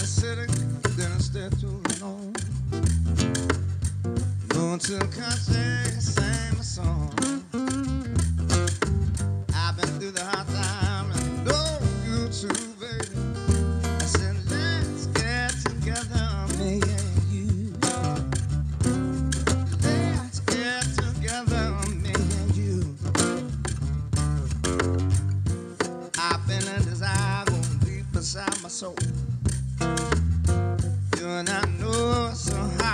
city, then I stay too long. Going to the country, sing my song. I've been through the hard time and know you too, baby. I said, let's get together, me and you. Let's get together, me and you. I've been a desire going deep inside my soul. You and I know so high.